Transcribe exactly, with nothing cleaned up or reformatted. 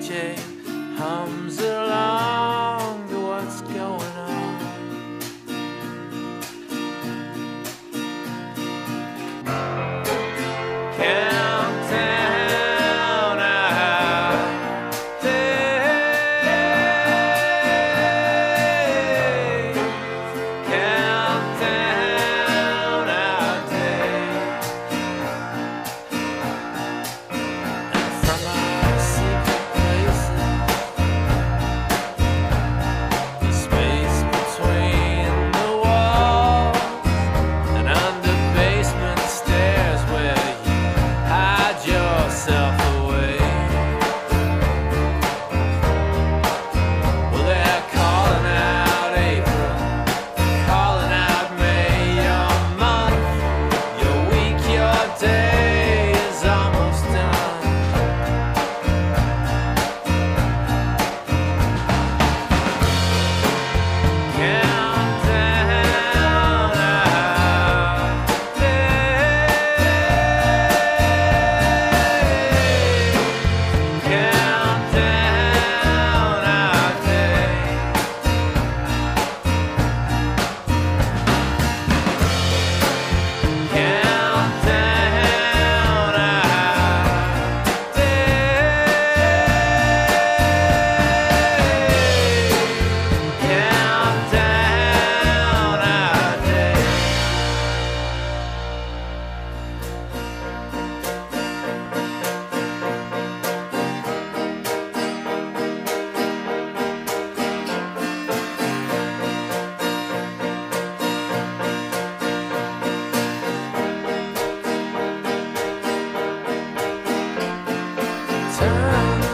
D J hums along to what's going on. Countdown our days, countdown our days, and from our secret places, the space between the walls and under basement stairs where you hide yourself away. Well, they're calling out April, calling out May. Your month, your week, your day is almost done. Countdown our days, countdown our days, countdown our days, countdown our days. Turn